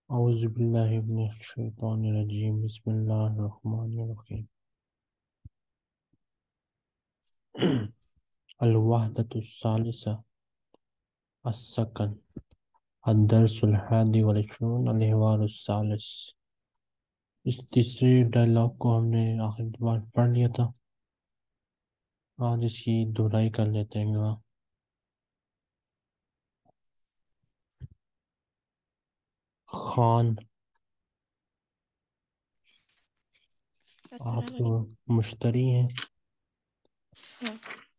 اعوذ باللہ من الشیطان الرجیم بسم اللہ الرحمن الرحیم الوحدۃ الثالثہ السکن الدرس الحادی والعشرون الحوار الثالث۔ اس تیسرے ڈائلاگ کو ہم نے آخری بار پڑھ لیا تھا، آج اس کی دہرائی کر لیتے ہیں گا۔ خان، السلام آپ علیکم۔ مشتری ہیں؟ ہاں،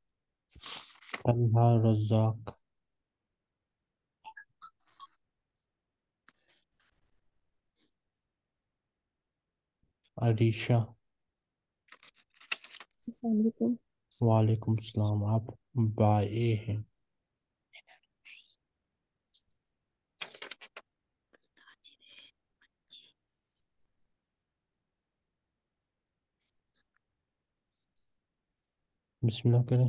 طلحہ رزاق، عریشہ، السلام علیکم۔ وعلیکم السلام، آپ بائے ہیں؟ بسم اللہ کریں۔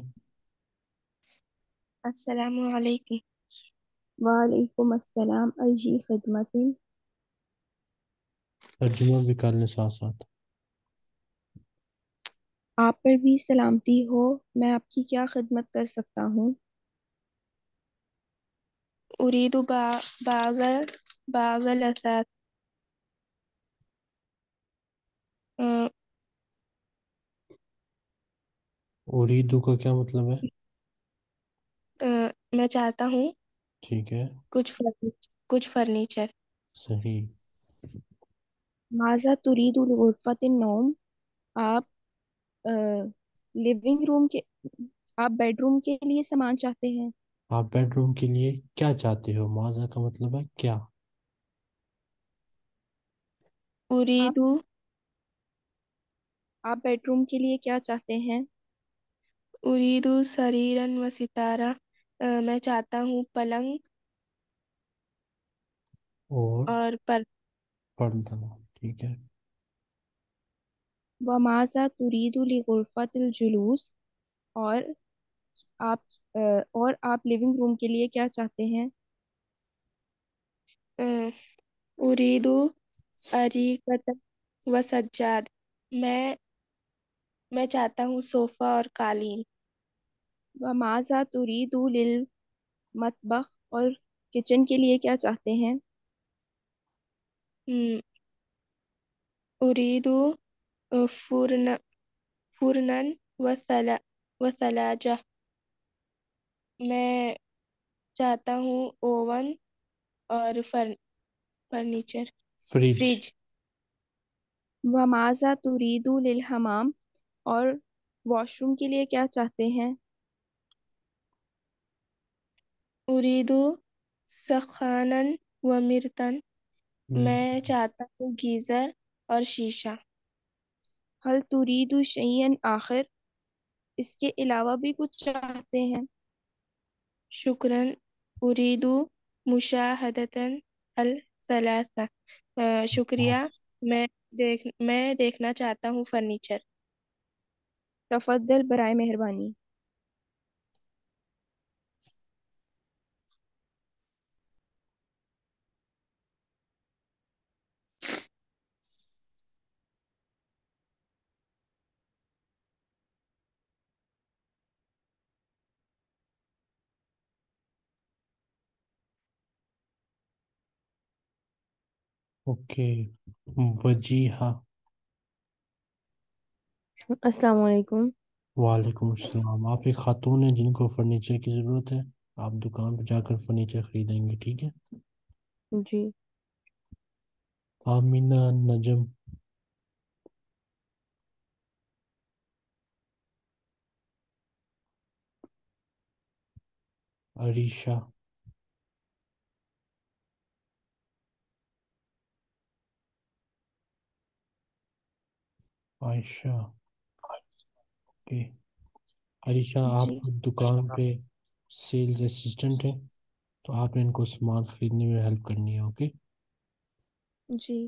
السلام علیکم۔ وعلیکم السلام، ایجی خدمت۔ ترجمہ بھی کر لیں ساتھ ساتھ۔ آپ پر بھی سلامتی ہو، میں آپ کی کیا خدمت کر سکتا ہوں؟ أريد بعض الأثاث. آ، اریدو کا کیا مطلب ہے؟ میں چاہتا ہوں ٹھیک ہے، کچھ فرنیچر۔ صحیح۔ ماذا تريد لغرفة النوم؟ آپ لیونگ روم کے آپ بیڈ روم کے لیے سامان چاہتے ہیں؟ آپ بیڈ روم کے لیے کیا چاہتے ہو؟ ماذا کا مطلب ہے کیا۔ آپ أريد آپ بیڈ روم کے لیے کیا چاہتے ہیں؟ أريد سريرا وستارة. میں چاہتا ہوں پلنگ اور اور پردہ، ٹھیک ہے۔ وماذا تريد لغرفة الجلوس؟ اور آپ لیونگ روم کے لیے کیا چاہتے ہیں؟ أريد أريكة وسجاد. میں چاہتا ہوں صوفہ اور قالین۔ وماذا تريد للمطبخ؟ اور کچن کے لیے کیا چاہتے ہیں؟ م، أريد فرنا وثلاجة. میں چاہتا ہوں اوون اور فرنیچر، فریج۔ فریج۔ وماذا تريد للحمام؟ اور واش روم کے لیے کیا چاہتے ہیں؟ أريد سخانا ومرتا. میں چاہتا ہوں گیزر اور شیشہ۔ هل تريد شيئا آخر؟ اس کے علاوہ بھی کچھ چاہتے ہیں؟ شکراً، أريد مشاہدة الثلاثة. شکریہ، میں دیکھنا چاہتا ہوں فرنیچر۔ تفضل، برائے مہربانی۔ اوکے، وجیہہ۔ السلام علیکم۔ وعلیکم السلام، آپ ایک خاتون ہیں جن کو فرنیچر کی ضرورت ہے، آپ دکان پہ جا کر فرنیچر خریدیں گے، ٹھیک ہے۔ جی۔ آمینہ نجم، عریشہ، عائشہ۔ اوکے، عریشہ، آپ جی دکان پہ سیلز اسسٹنٹ ہیں، تو آپ نے ان کو سامان خریدنے میں ہیلپ کرنی ہے، اوکے۔ جی۔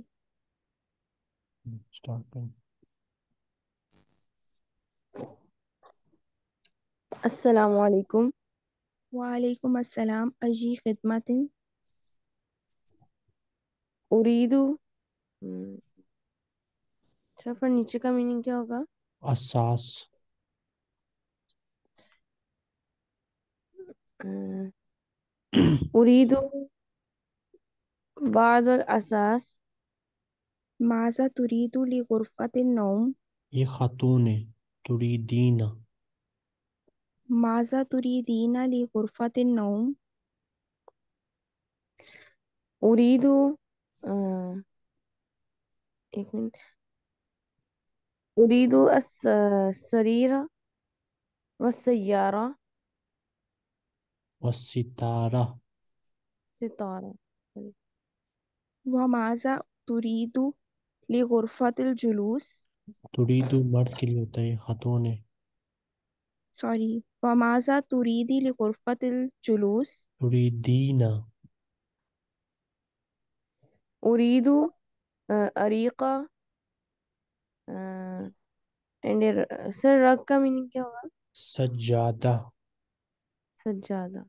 اسٹارٹ کریں۔ السلام علیکم۔ وعلیکم السلام، ایجی خدمت۔ उरीदु अच्छा फर्नीचर का मीनिंग क्या होगा? असास, अ, उरीदु बादल असास माज़ा तुरीदु ली गुरफ़तिन नौम ये खातून है। तुरीदीना, माज़ा तुरीदीना ली गुरफ़तिन नौम उरीदु अ, एक मिनट उरीदु सरीरा वस्सय्यारा वसितारा, सितारा वमाज़ा तुरीदु ली गुरफ़तिल जुलूस तुरीदु मर्द के लिए होता है, ये खातून है। सॉरी वमाज़ा तुरीदी ली गुरफ़तिल जुलूस तुरीदीना, उरीदु अरीका एंड सर रग का मीनिंग क्या होगा? सज्जादा, सज्जादा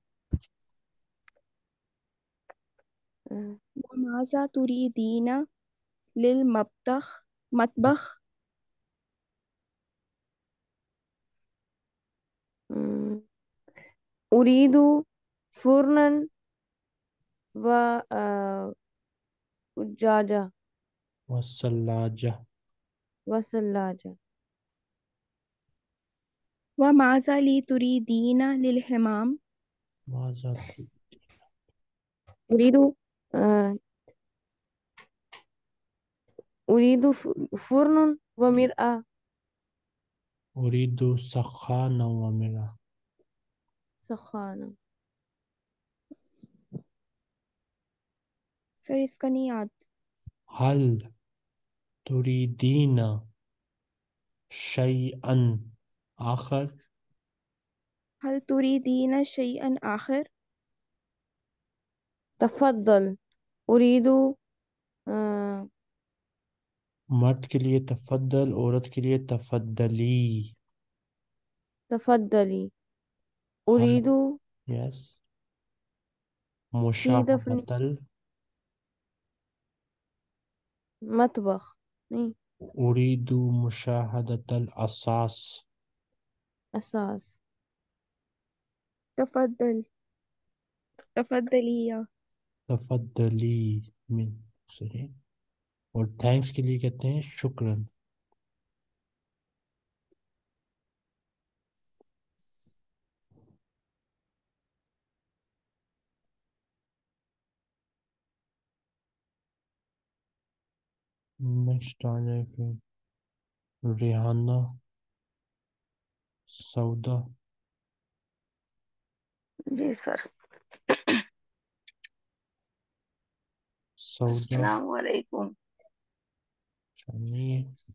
वमाज़ा तुरीदीना लिल मतबख उरीदु फुरनन व उज्जाजा वसल्लाजा, वसल्लाजा वमाज़ा ली तुरीदीना लिल हमाम माजा उरीदु अ, उरीदु फुरनन व मिरआ उरीदु सखाना व मेरा। सखाना सर इसका नहीं याद हल तुरीदीना शैअन आखर, हल तुरीदीना शैअन आखिर तफद्दल उरीदु अ, मर्द के लिए तफद्दल, औरत के लिए तफद्दली। तफद्दली हल, उरीदु यस, सी दफनी मुशाहदतल, मतबख नहीं उरीदु मुशाहदतल असास, असास तफद्दल तफद्दलिया तफद्दली में सही। और थैंक्स के लिए कहते हैं शुक्रन। नेक्स्ट आ जाए फिर रिहाना, सौदा, जी सर। सौदा अस्सलाम वालेकुम। शानी,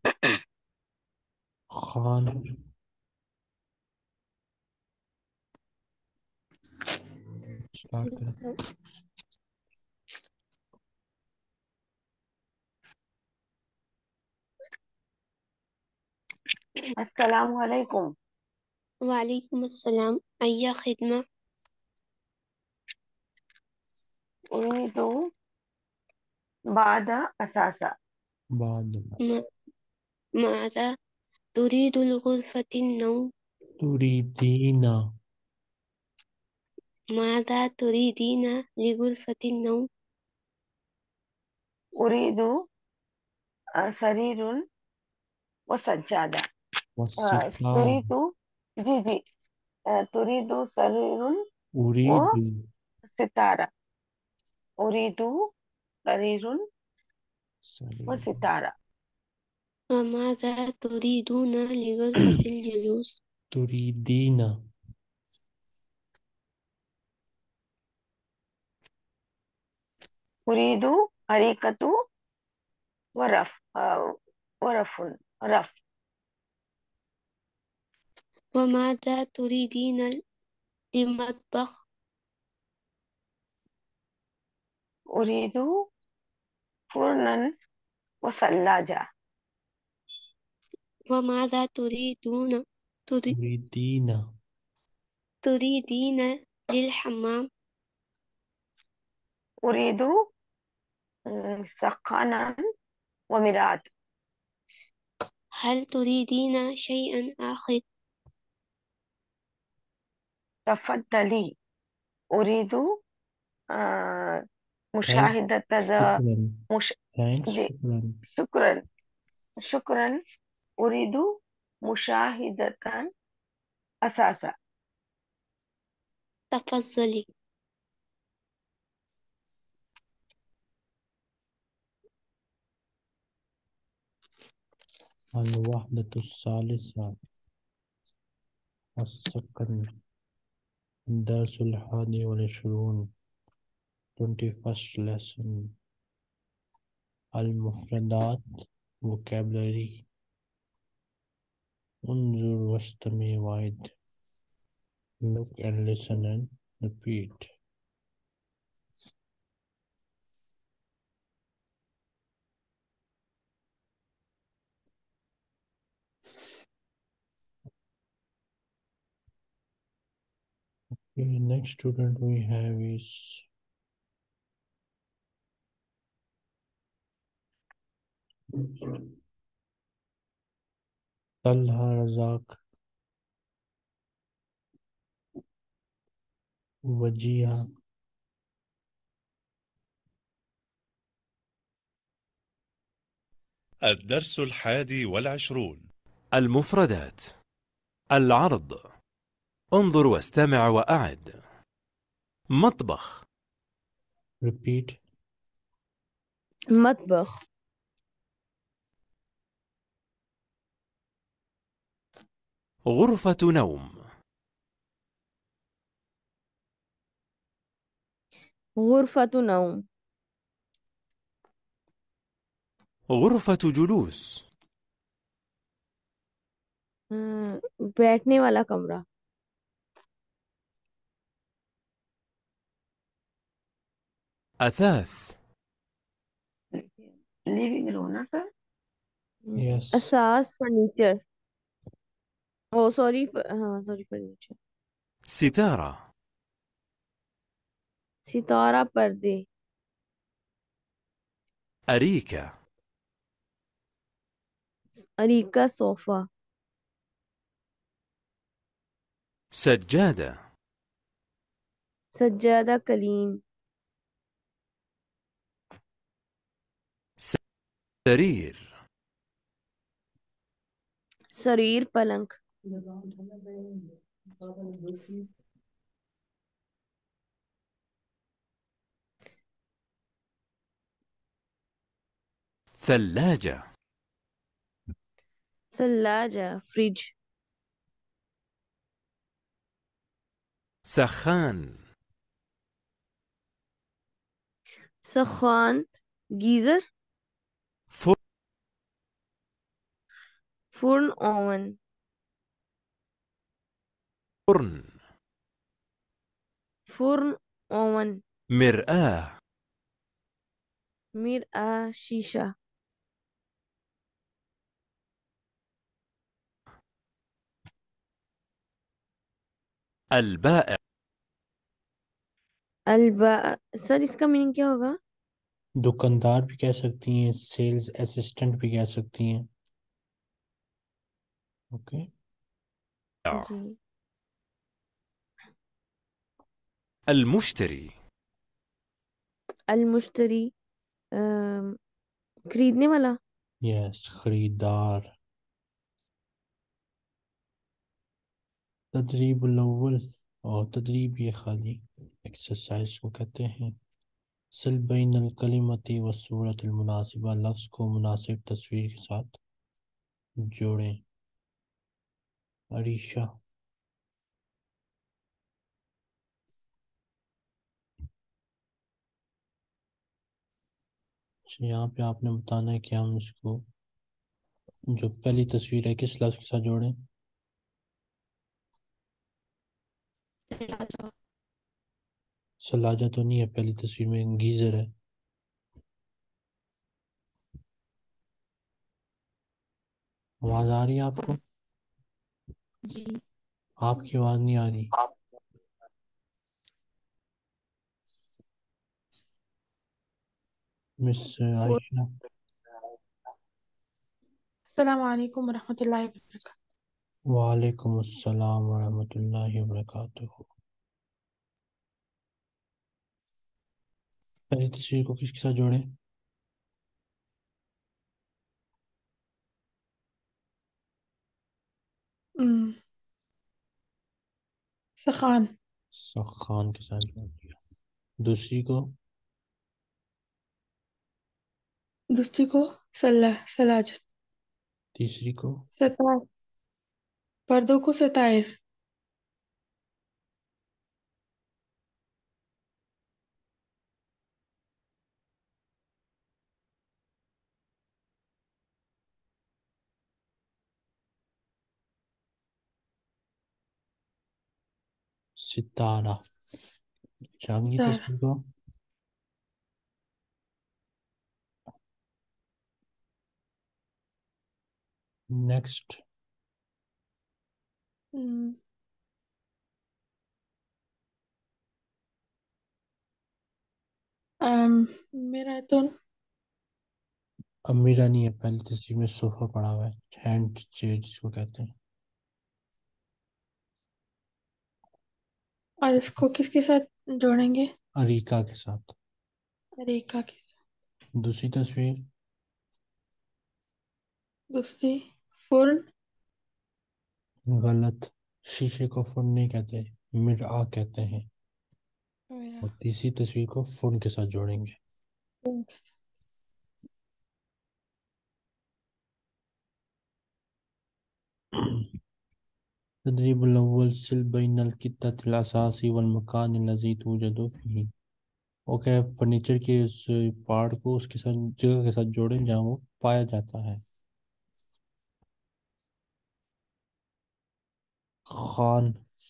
खान, स्टार्ट करें। अस्सलाम वालेकुम। वालेकुम अस्सलाम। अय्या खिदमा। उरीदु बादा असासा बाद म- माज़ा तुरीदुल गुरफतिन नौम। तुरीदीना माज़ा तुरीदीना लिगुरफतिन नौम। उरीदु सरीरुन व सज्जादा वसितार, तुरीदु जी जी तुरीदु सरीरुन व उरीदु सितारा उरीदु सरीरुन व सरी, सितारा वमाज़ा तुरीदूना लिगुरफतिल जुलूस। तुरीदीना उरीदु हरीकतु व रफ व रफुन रफ वमाज़ा तुरीदीना लिमतबख। उरीदु फुरनन व सल्लाजा वमाज़ा तुरीदूना तुरीदीना तुरीदीना लिल हम्माम। उरीदु سخانا ومرآة. هل تريدين شيئا آخر؟ تفضلي. أريد Thanks. مشاهدة شكرا. مش... Thanks. جي. شكرا. شكرا. شكرا. أريد مشاهدة أساسا. تفضلي. الوحدة الثالثة السكن الدرس 21 21st lesson المفردات vocabulary انظر واستمع وعد look and listen and repeat. Okay, next student we have is Talha Razak Wajiha. الدرس 21 المفردات. العرض. Anzar واستمع وأعد. مطبخ. Repeat. مطبخ. غرفة نوم. غرفة نوم. غرفة جلوس. بیٹھنے والا کمرہ. أثاث. living room نا سر. Yes. اساس فرنیچر. او سوری ہاں سوری فرنیچر. ستارة. ستارہ پردے. أريكة. اریکہ صوفہ. سجادة. سجادہ قلین. سرير. سریر پلنگ. ثلاجة. ثلاجہ فریج. سخان. سخان گیزر. فرن اوون. فرن. فرن اوون. مرآة. مرآة شیشہ. البائع. سر اس کا میننگ کیا ہوگا؟ دکاندار بھی کہہ سکتی ہیں، سیلز اسسٹنٹ بھی کہہ سکتی ہیں. اوکے. جی. المشتري. المشتری خریدنے والا. یس، خریدار. تدریب الاول اور تدریب یہ خالی ایکسرسائز کو کہتے ہیں. سل بین الکلمۃ والصورۃ المناسبہ، لفظ کو مناسب تصویر کے ساتھ جوڑیں. عریشہ. یہاں پہ آپ نے بتانا ہے کہ ہم اس کو جو پہلی تصویر ہے کس لفظ کے ساتھ جوڑیں. سلاجہ تو نہیں ہے، پہلی تصویر میں گیزر ہے. آواز آ رہی ہے آپ کو؟ جی. آپ کی آواز نہیں آ رہی. مس عائشہ. السلام علیکم ورحمۃ اللہ وبرکاتہ. وعلیکم السلام ورحمۃ اللہ وبرکاتہ. پہلی تصویر کو کس کے ساتھ جوڑیں؟ سخان. سخان کے ساتھ جوڑ دیا. دوسری کو سلاجت. تیسری کو ستائر. پردوں کو ستائر. ستارہ. چاندنی ستارہ. تصویر کو نیکسٹ. میراتون. امیرا نہیں ہے، پہلی تصویر میں صوفہ پڑا ہوا ہے، ہینڈ چیئر جس کو کہتے ہیں. اور اس کو کس کے ساتھ جوڑیں گے؟ اریکہ کے ساتھ. ریکا کے ساتھ. دوسری تصویر دوسری فرن. غلط، شیشے کو فرن نہیں کہتے، مرآ کہتے ہیں. میرا اور تیسری تصویر کو فرن کے ساتھ جوڑیں گے. فرن کے ساتھ. تدریب الاول سل بین القطة الاساسی والمکان الذی توجد فیہ. اوکے، فرنیچر کے اس پارٹ کو اس کے ساتھ جگہ کے ساتھ جوڑیں جہاں وہ پایا جاتا ہے. خان.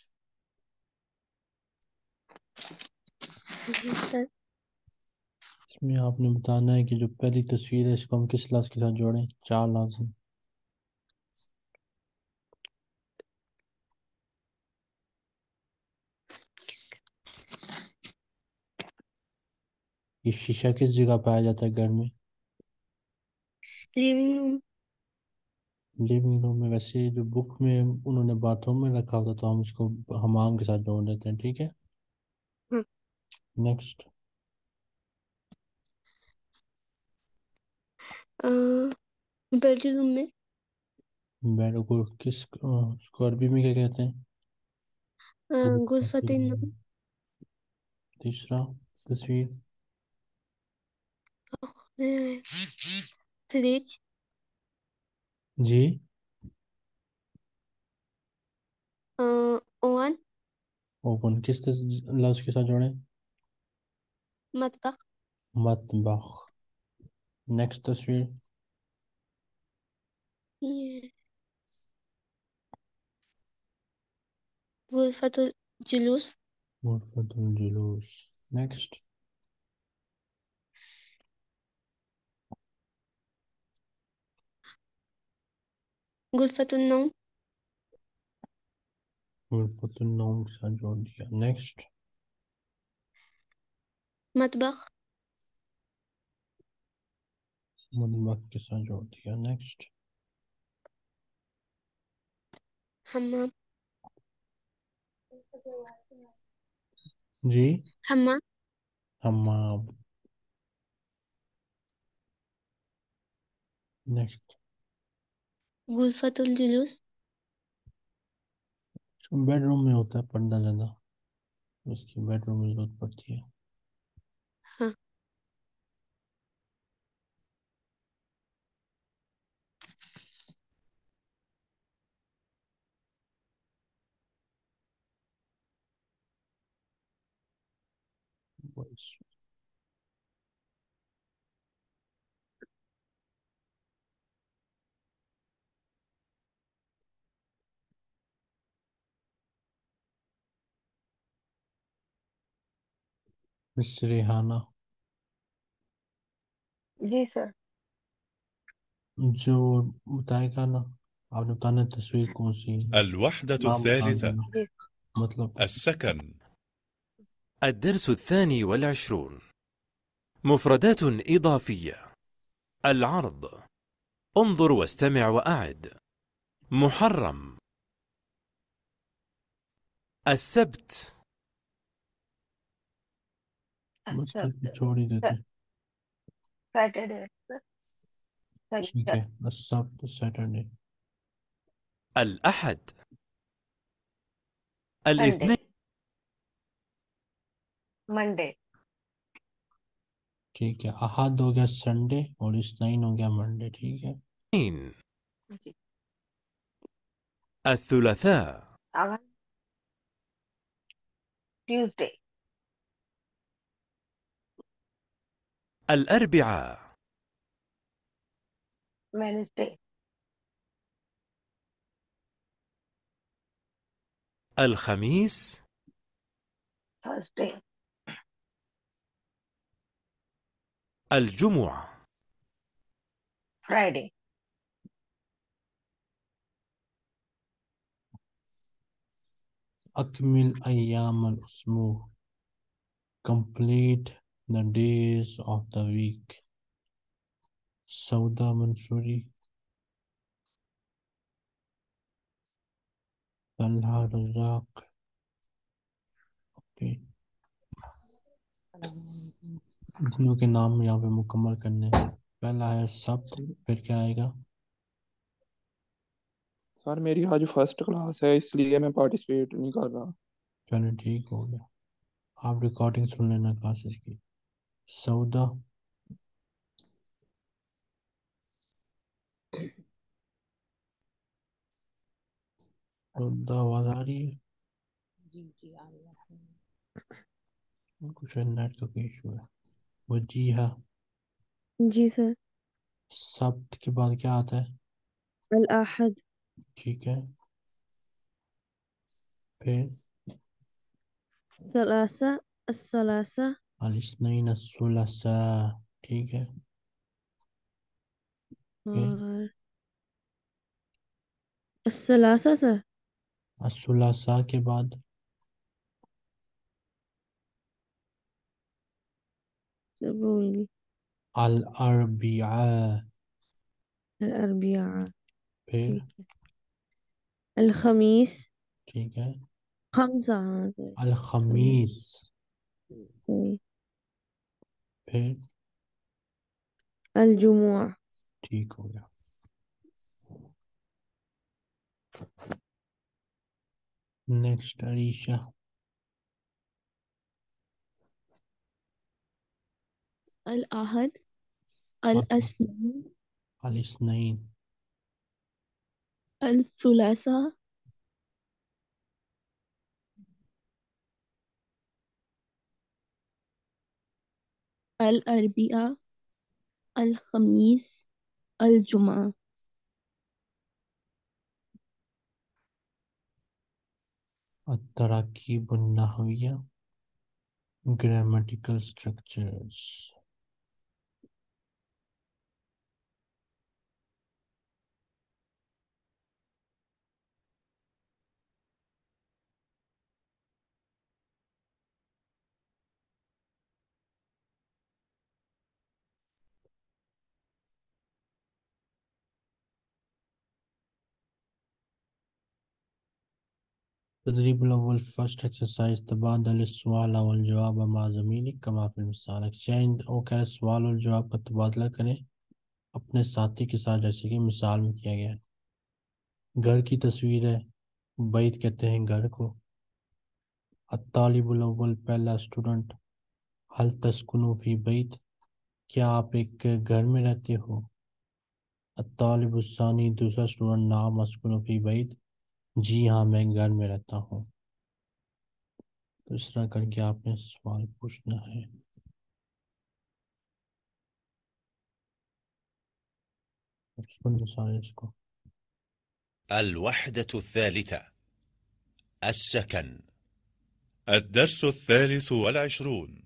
جی سر. اس میں آپ نے بتانا ہے کہ جو پہلی تصویر ہے اس کو ہم کس لفظ کے ساتھ جوڑیں. چار لفظ ہیں. یہ شیشہ کس جگہ پایا جاتا ہے گھر میں؟ Living room. لیونگ روم میں. ویسے جو بک میں انہوں نے باتھ روم میں رکھا ہوتا تو ہم اس کو حمام کے ساتھ جوڑ دیتے ہیں. ٹھیک ہے، ہاں. نیکسٹ. بیڈ روم میں. بیڈ کو کس اس کو عربی میں کیا کہتے ہیں؟ غرفۃ النوم. تیسرا تصویر فریج. جی. اوون. اوون کس لفظ کے ساتھ جوڑیں؟ مطبخ. مطبخ. نیکسٹ تصویر یہ غرفۃ الجلوس. غرفۃ الجلوس. نیکسٹ غرفۃ النوم. غرفۃ النوم کے ساتھ جوڑ دیا. نیکسٹ مطبخ. مطبخ کے ساتھ جوڑ دیا. نیکسٹ حمام. جی. حمام. حمام. نیکسٹ غرفۃ الجلوس. بیڈ روم میں ہوتا ہے پردہ زیادہ، اس کی بیڈ روم میں ضرورت پڑتی ہے. ہاں. مس ریحانہ، جی سر. جو بتائے گا نا، آپ نے بتانا ہے تصویر کون سی ہے. الوحدة نام بتا الثالثة دینا. جی. مطلب السكن. الدرس 22. مفردات إضافية. العرض: انظر واستمع وأعد. محرم. السبت. بس السبت کل چھوڑ ہی دیتے ہیں. سیٹرڈے ٹھیک ہے. السبت سیٹرڈے. الأحد. سنڈے الاثنين. منڈے ٹھیک ہے. احد ہو گیا سنڈے اور اثنین ہو گیا منڈے. ٹھیک ہے. الثلاثاء. ٹیوزڈے الأربعاء. وینسڈے الخميس. تھرسڈے الجمعة. فرائیڈے اکمل ایام الاسبوع. complete the days of the week. سودا منصوری. طلحہ رزاق. اوکے. جنہوں کے نام یہاں پہ مکمل کرنے ہیں. پہلا ہے سبت. پھر کیا آئے گا؟ سر میری آج فرسٹ کلاس ہے اس لیے میں پارٹیسپیٹ نہیں کر رہا. چلو ٹھیک ہو گیا. آپ ریکارڈنگ سن لینا کلاسز کی. سودا. سودا آواز آ رہی ہے؟ جی آ رہی ہے. کچھ نیٹ کا کوئی ایشو ہے. وجیہہ. جی سر. سبت کے بعد کیا آتا ہے؟ الأحد. ٹھیک ہے. پھر ثلاثة الثلاثة. الاثنین الثلاثاء. ٹھیک ہے. پھر اور الثلاثة سر. الثلاثاء کے بعد بول گی. الاربعاء. الأربعاء. پھر ٹھیک ہے. الخميس. ٹھیک ہے. خمسة. ہاں سر. الخمیس. پھر الجمعة. ٹھیک ہو گیا. نیکسٹ عریشہ. الأحد الاثنين الاثنین. الثلاثاء الأربعاء الخميس الجمعة. التراکیب النحویہ. grammatical structures. تدریب الاول فرسٹ ایکسرسائز. تبادل السؤال والجواب مع زميلك كما في المثال. ایکسچینج وہ کہہ رہے سوال اور جواب کا تبادلہ کریں اپنے ساتھی کے ساتھ جیسے کہ مثال میں کیا گیا ہے. گھر کی تصویر ہے. بیت کہتے ہیں گھر کو. الطالب الاول پہلا اسٹوڈنٹ. هل تسكن في بیت کیا آپ ایک گھر میں رہتے ہو. الطالب الثانی دوسرا اسٹوڈنٹ. نعم اسكن في بیت جی ہاں میں گھر میں رہتا ہوں. تو اس طرح کر کے آپ نے سوال پوچھنا ہے. سارے اس کو الوحدة الثالثة السكن. الدرس 23.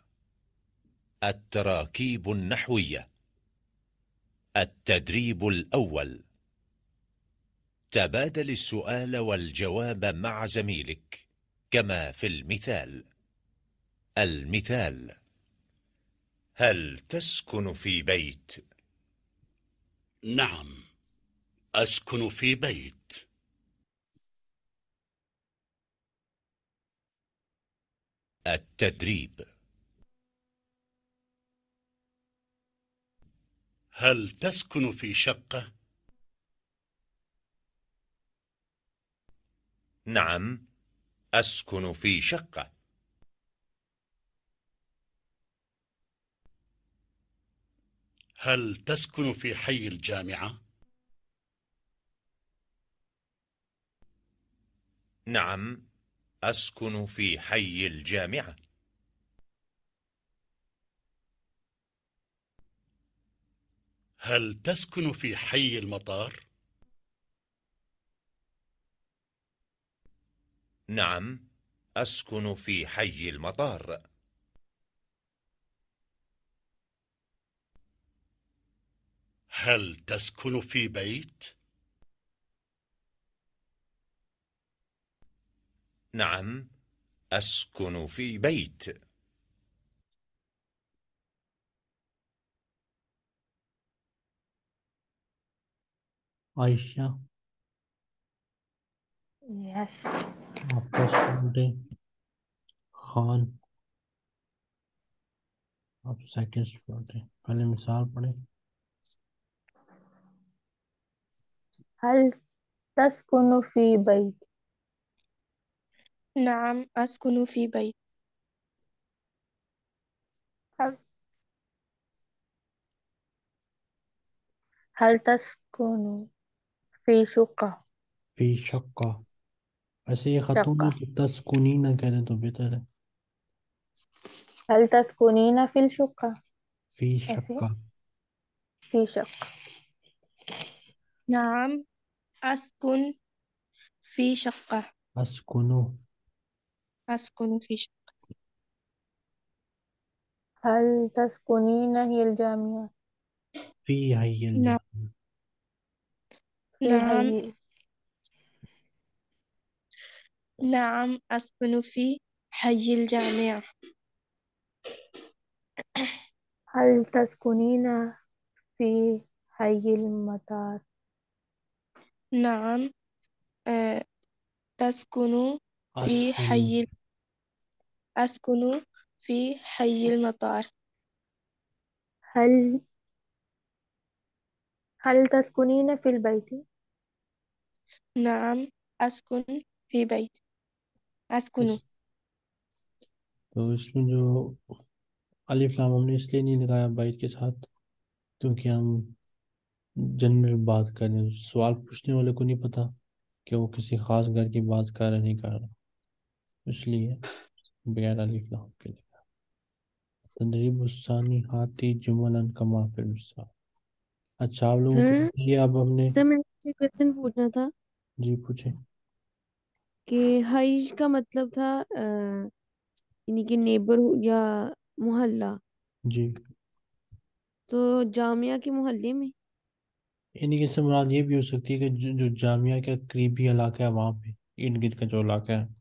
التراكيب النحوية. التدريب الأول. تبادل السؤال والجواب مع زميلك كما في المثال. المثال: هل تسكن في بيت؟ نعم، أسكن في بيت. التدريب. هل تسكن في شقة؟ نعم، أسكن في شقة. هل تسكن في حي الجامعة؟ نعم، أسكن في حي الجامعة. هل تسكن في حي المطار؟ نعم، أسكن في حي المطار. هل تسكن في بيت؟ نعم، أسكن في بيت. عائشہ Yes. آپ فرسٹ پڑھیں، خان آپ سیکنڈ پڑھیں، پہلے مثال پڑھیں. هل تسكن في بيت؟ نعم أسكن في بيت. هل هل تسكن في شقة؟ فی شقہ، ایسے یہ خاتون شقة. ہے تو تسکونی نہ کہہ دیں تو بہتر ہے. هل تسكنين في الشقة؟ فی ऐसे شقہ. في شقة. نعم أسكن في شقة. اسکنو. أسكن في شقة. هل تسكنين هي الجامعة؟ فی حی نعم الجامع. في نعم هي نعم أسكن في حي الجامعة. هل تسكنين في حي المطار؟ نعم تسكن في اسکنو. حي أسكن في حي المطار. هل هل تسكنين في البيت؟ نعم أسكن في بيت. أسكن تو اس میں جو الف لام ہم نے اس لیے نہیں لگایا بائٹ کے ساتھ کیونکہ ہم جنرل بات کر رہے ہیں، سوال پوچھنے والے کو نہیں پتا کہ وہ کسی خاص گھر کی بات کر رہا نہیں کر رہا، اس لیے بغیر الف لام کے لیے. تدریب الثانی ہاتی جملا کما فی المثال. اچھا آپ لوگوں کو سر بتائیے اب ہم نے. سر میں سے کوشچن پوچھنا تھا جی پوچھیں. کہ حج کا مطلب تھا یعنی کہ نیبر یا محلہ، جی تو جامعہ کے محلے میں. یعنی کہ اس سے مراد یہ بھی ہو سکتی ہے کہ جو جامعہ کا قریبی علاقہ ہے وہاں پہ ارد گرد کا جو علاقہ ہے،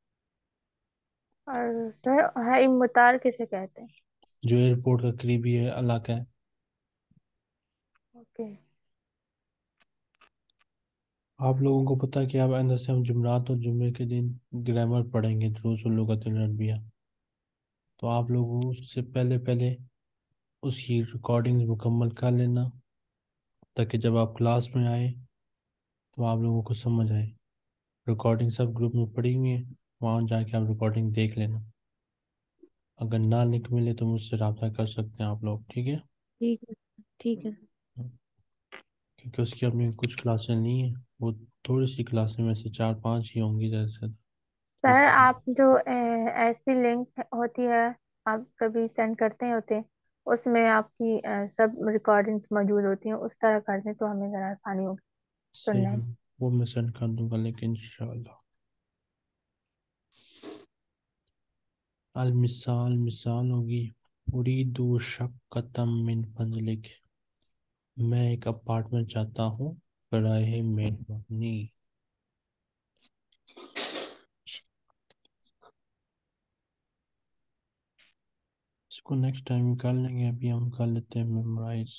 اور سر حي المطار کسے کہتے ہیں؟ جو ایئرپورٹ کا قریبی علاقہ ہے. اوکے. آپ لوگوں کو پتہ ہے کہ اب اندر سے ہم جمعرات اور جمعے کے دن گرامر پڑھیں گے، دروس اللغت العربیہ. تو آپ لوگوں اس سے پہلے اس کی ریکارڈنگ مکمل کر لینا تاکہ جب آپ کلاس میں آئیں تو آپ لوگوں کو سمجھ آئے. ریکارڈنگ سب گروپ میں پڑی ہوئی ہیں، وہاں جا کے آپ ریکارڈنگ دیکھ لینا. اگر نہ لنک ملے تو مجھ سے رابطہ کر سکتے ہیں آپ لوگ، ٹھیک ہے؟ ٹھیک ہے ٹھیک ہے سر. کیونکہ اس کی اپنی کچھ کلاسیں نہیں ہیں، وہ تھوڑی سی کلاسیں میں سے 4-5 ہی ہوں گی زیادہ سے زیادہ. تو سر آپ جو ایسی لنک ہوتی ہے آپ کبھی سینڈ کرتے ہوتے اس میں آپ کی سب ریکارڈنگز موجود ہوتی ہیں، اس طرح کر دیں تو ہمیں ذرا آسانی ہوگی سننے صحیح، میں. وہ میں سینڈ کر دوں گا لیکن انشاءاللہ. المثال مثال ہوگی اريد شقة من فضلک، میں ایک اپارٹمنٹ چاہتا ہوں برائے مہربانی. اس کو نیکسٹ ٹائم کر لیں گے، ابھی ہم کر لیتے ہیں میمورائز.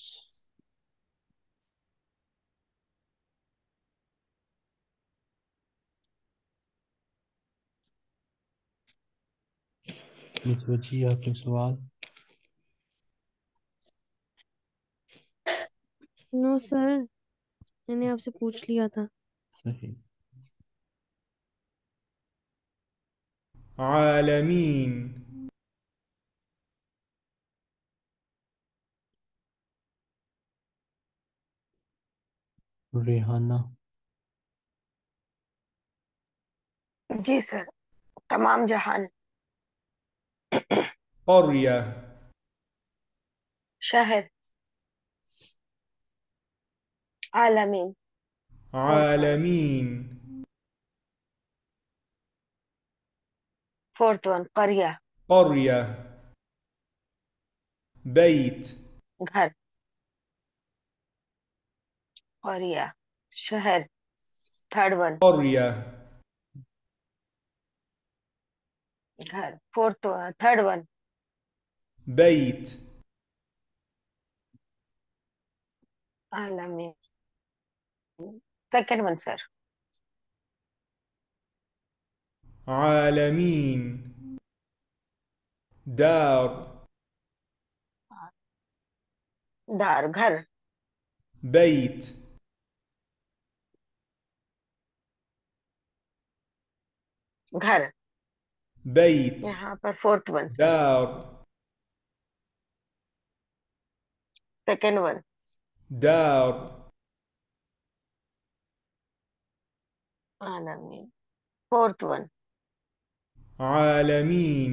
متوجہ آپ کے سوال؟ نو سر، میں نے آپ سے پوچھ لیا تھا. صحیح. عالمین. ریحانہ. جی سر، تمام جہان. قرية. شہر. عالمین. عالمين. فورتھ ون قریہ. قرية. بيت. گھر. قریہ. شہر. Third one. قرية. گھر. Fourth third one. بيت. عالمین. Second one sir. عالمين. دار. دار. گھر. بيت. گھر. بيت. یہاں پر فورتھ ون سر. دار. Second one. دار. عالمین. Fourth one. عالمين.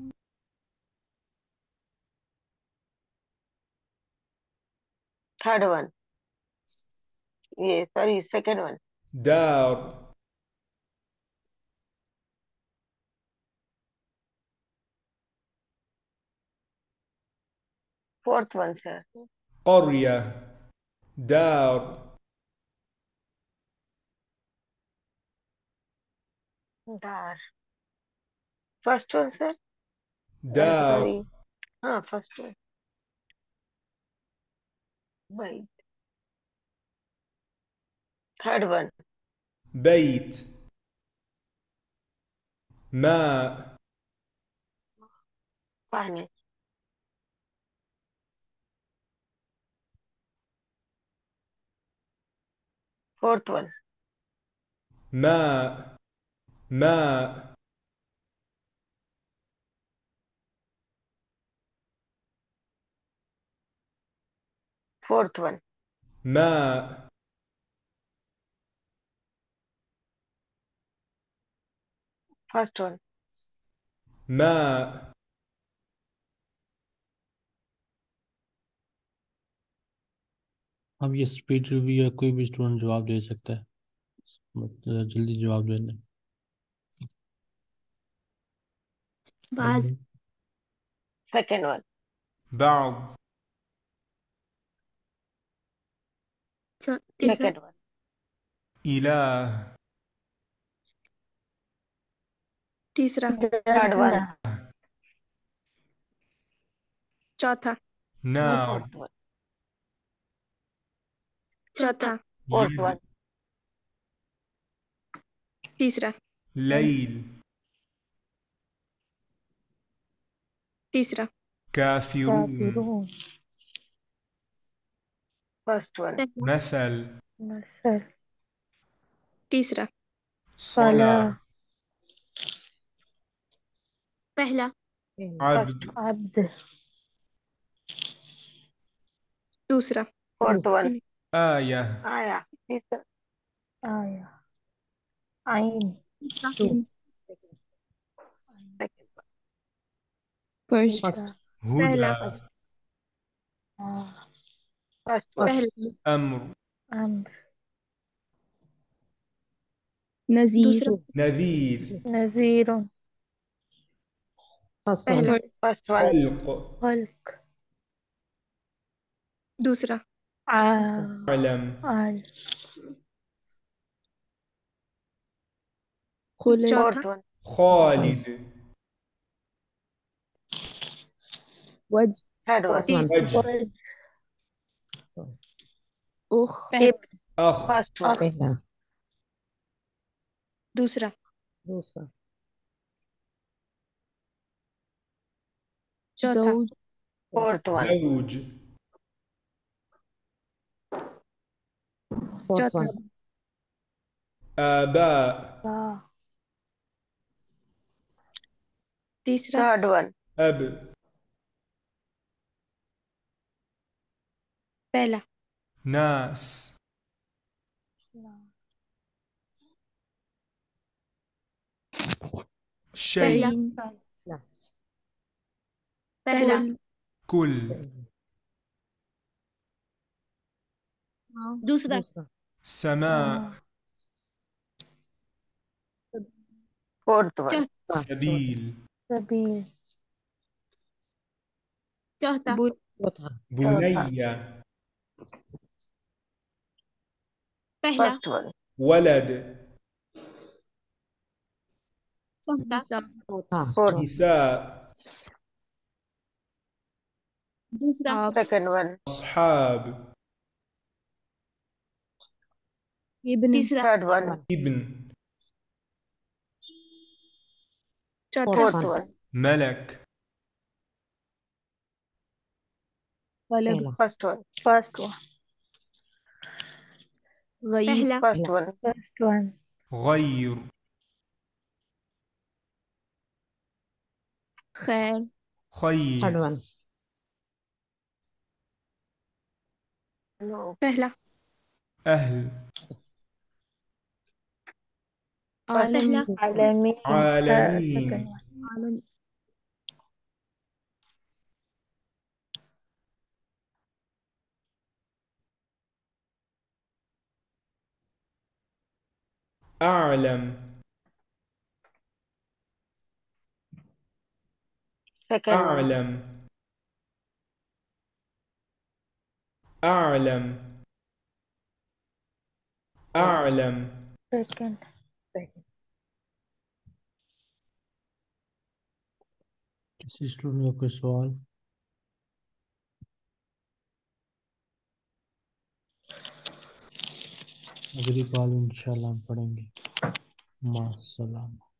Third one. یہ سوری سیکنڈ ون. دار. Fourth one sir. قرية. دار. دار. First one sir. دار. سوری. ہاں فرسٹ ون. بیت. Third one. بيت. ماء. پانی. Fourth one. ماء. ماء. Fourth one. ماء. First one. ماء. اب یہ اسپیڈ ریویو ہے، کوئی بھی اسٹوڈنٹ جواب دے سکتا ہے، جلدی جواب دے لیں. بعض. Second one. بعض. تیسرا. Second one. إله. تیسرا. Third one. چوتھا. نار. Fourth one. چوتھا. Fourth one. يد. تیسرا. ليل. تیسرا. كافرون. First one. مثل. تیسرا. صلاة. پہلا. عبد. عبد. دوسرا. Fourth one. آية. آیا. تیسرا. آیا. عین. Second one. فرسٹ. هدى. First one. پہلا. أمر. امر. نذیر. دوسرا. نذير. نذیر. پہلا. First one. خلق. خلق. دوسرا. علم. خلق. Fourth one. خالد. وجه third one. وجه أخ أخ First one. पहला दूसरा दूसरा चौथा زوج Fourth one. زوج fourth चौथा one آباء तीसरा Third one. أب पहला ناس شيء पहला पहला पहला كل दूसरा दूसरा سماء Fourth one. चौथा سبيل चौथा चौथा بنية पहला First one. ولد चौथा चौथा Fourth. نساء दूसरा Second one. أصحاب ابن तीसरा Third one. ابن चौथा Fourth one. ملك طلب पहला First one. First one. غيب पहला First one. First one. غير خير خير third one No. पहला أهل عالم पहला عالمين. عالمين عالم أعلم Second one. أعلم أعلم أعلم Second. کسی اسٹوڈنٹ کا کوئی سوال؟ اگلی کال انشاءاللہ ہم پڑھیں گے. مع السلامہ.